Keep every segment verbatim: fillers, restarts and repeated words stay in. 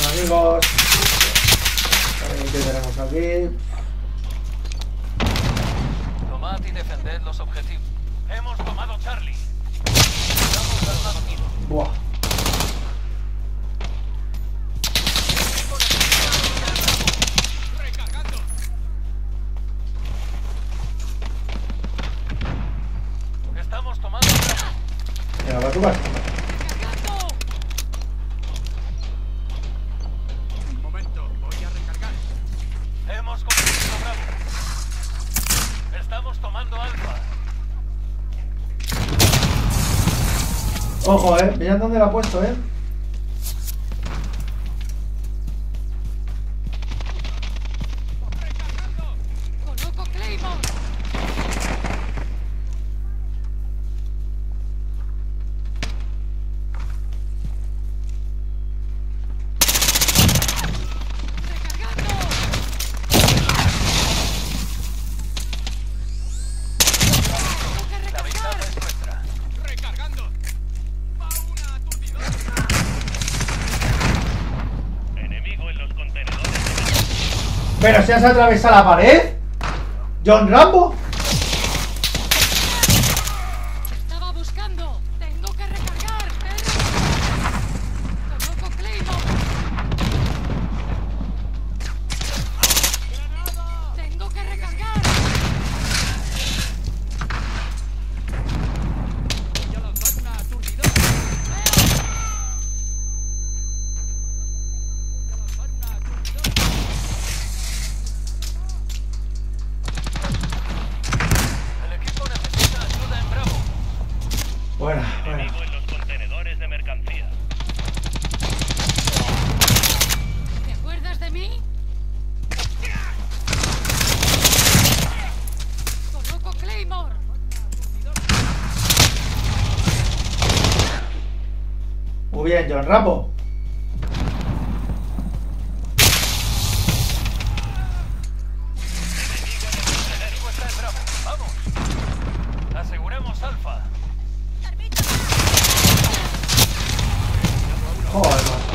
amigos. A ver qué tenemos aquí. Tomad y defended los objetivos. Hemos tomado Charlie. Estamos al lado mío. Buah. Recargando. Estamos tomando Bravo. Venga, va a tu casa. Recargando. Un momento, voy a recargar. Hemos conseguido Bravo. Estamos tomando Alfa. Ojo, eh. Mirad dónde la ha puesto, eh. Recargando. Coloco Claymore. La ventaja es nuestra. Recargando. Va una aturdidora. Enemigo en los contenedores. Pero si has atravesado la pared. John Rambo. Estaba buscando. Tengo que recargar. Coloco Claymore. Tengo que recargar. Voy a lanzar una aturdidora. Voy a lanzar una aturdidora. El equipo necesita ayuda en Bravo. Bueno, bueno. Enemigo en los contenedores de mercancía. ¿Te acuerdas de mí? Coloco Claymore. Muy bien, John Rambo. El enemigo está en Bravo. Vamos. Aseguremos Alfa. Joder, macho.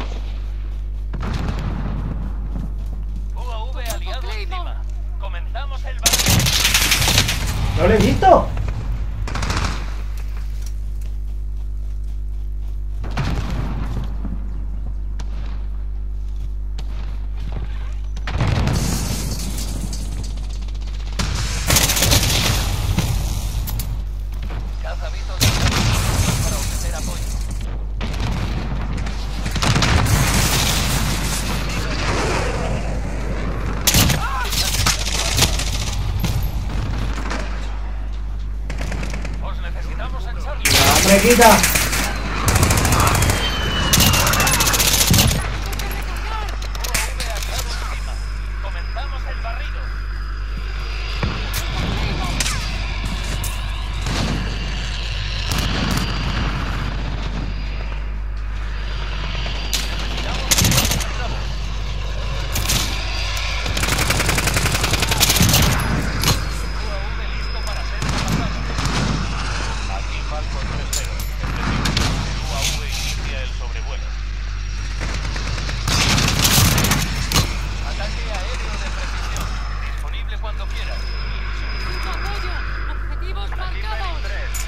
U A V aliado encima. Comenzamos el barrio. ¿No lo he visto? Cazavito de para ofrecer apoyo. Os necesitamos en Charlie. ¡Hombre, quita! U A V aliado encima. Comenzamos el barrido. U A V listo para ser pasada. Aquí Falcon tres cero. U A V inicia el sobrevuelo. Ataque aéreo de precisión. Disponible cuando quieras. Solicito apoyo. Objetivos marcados.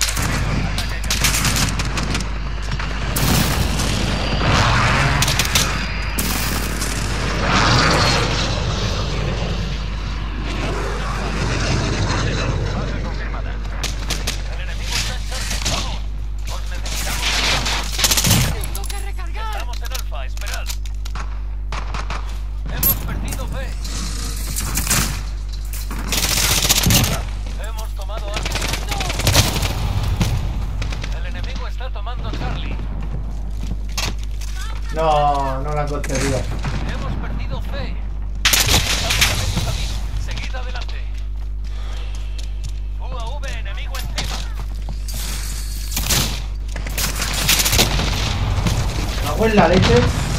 Base confirmada. El enemigo está en Charlie. Vamos. Os necesitamos. Tengo que recargar. Estamos en Alfa. Esperad. Hemos perdido B. Hemos tomado Alfa. El enemigo está tomando Charlie. No, no la han conseguido. Hemos perdido C. Estamos a medio camino. Seguid adelante. U A V enemigo encima. Me cago en la leche.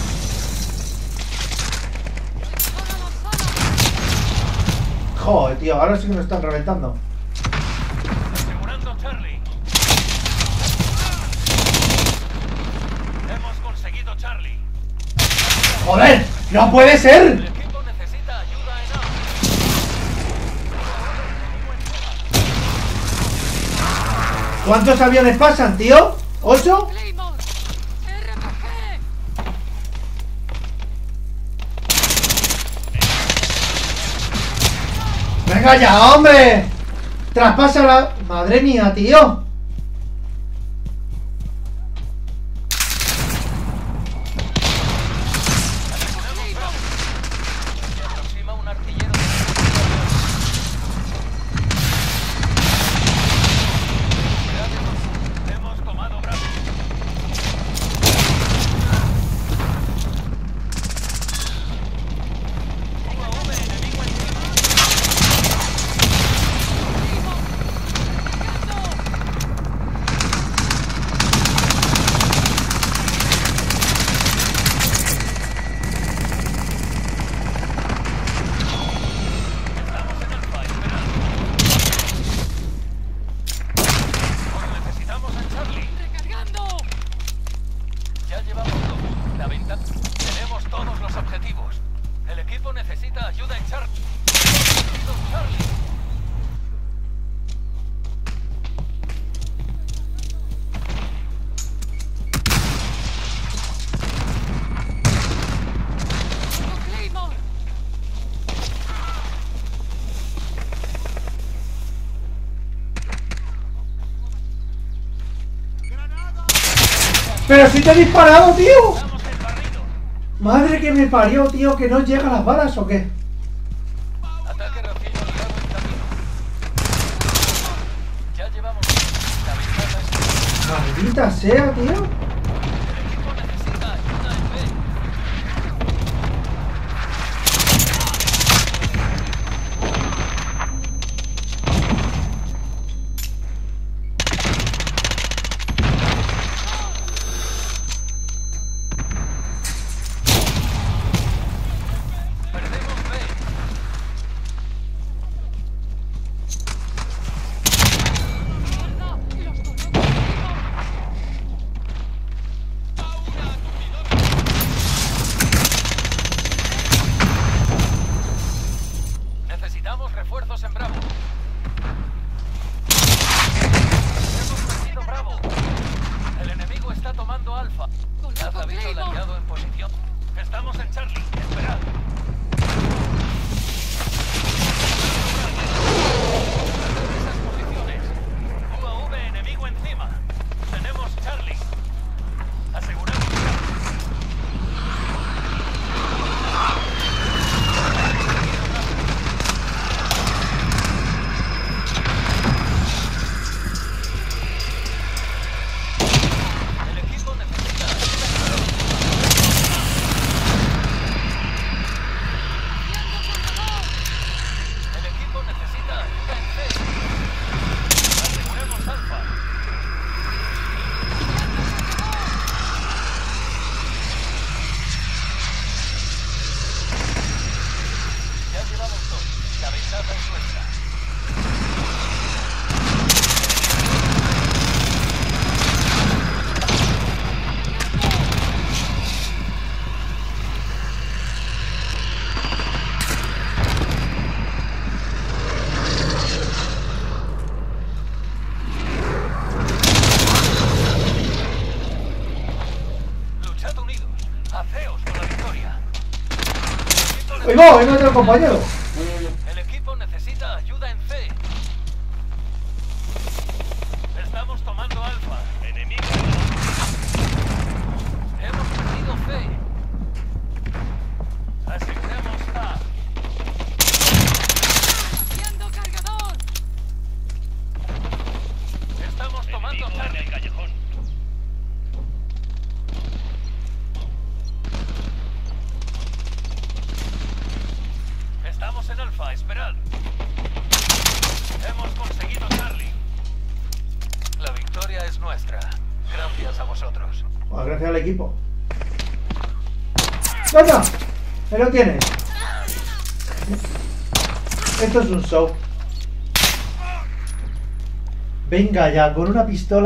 Joder, tío, ahora sí que me están reventando. Asegurando Charlie. Hemos conseguido Charlie. ¡Joder! ¡No puede ser! El equipo necesita ayuda en A. ¿Cuántos aviones pasan, tío? ¿Ocho? Claymore, R P G. ¡Venga ya, hombre! ¡Traspasa la... ¡Madre mía, tío! Se aproxima un artillero de... Hemos tomado Bravo. U A V enemigo encima. Estamos en Alfa, esperando. Os necesitamos en Charlie. Recargando. Ya llevamos dos. La venta. Tenemos todos los objetivos. El equipo necesita ayuda en Charlie. Charlie. Tengo Claymore. ¡Pero si te he disparado, tío! Estamos en barrido. ¡Madre que me parió, tío! ¿Que no llegan las balas o qué? Ataque recién aliado en camino. Ya llevamos. La ventaja es. ¡Maldita sea, tío! El equipo necesita ayuda en B. Perdemos B. Guarda. Y los coloco Claymore. Necesitamos refuerzos en Bravo. Hemos perdido Bravo. El enemigo está tomando Alfa. Coloco Has visto al Claymore. aliado en posición. Estamos en Charlie. Esperad. Esas posiciones. U A V enemigo encima. Tenemos Charlie. Aseguramos Charlie. El equipo necesita El equipo necesita ayuda en C. Aseguremos Alfa. Ya llevamos dos. La ventaja es nuestra. Luchad unidos. Haceos con la victoria. El equipo ¡Ahí va! ¡Ahí va otro compañero! El equipo necesita ayuda en C. Estamos tomando Alfa. Enemigo. Hemos perdido C. Aseguremos A. Haciendo cargador. Estamos tomando Charlie. En el callejón. Estamos en Alfa, esperad. Hemos conseguido Charlie. La victoria es nuestra. Gracias a vosotros. Pues gracias al equipo. ¡Venga! Ahí lo tienes. Esto es un show. Venga ya, con una pistola.